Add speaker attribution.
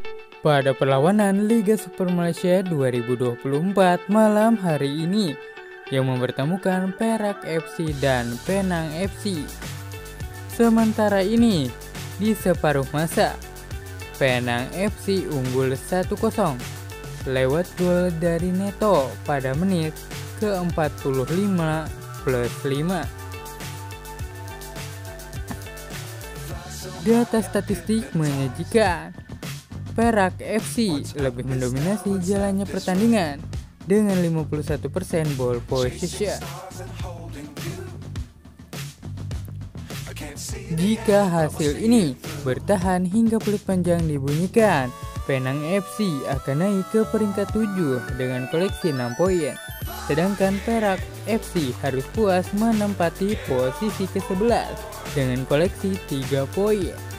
Speaker 1: Pada perlawanan Liga Super Malaysia 2024 malam hari ini yang mempertemukan Perak FC dan Penang FC. Sementara ini, di separuh masa, Penang FC unggul 1-0 lewat gol dari Neto pada menit ke-45 plus 5. Data statistik menyajikan Perak FC lebih mendominasi jalannya pertandingan dengan 51% ball possession. Jika hasil ini bertahan hingga peluit panjang dibunyikan, Penang FC akan naik ke peringkat 7 dengan koleksi 6 poin. Sedangkan Perak FC harus puas menempati posisi ke-11 dengan koleksi 3 poin.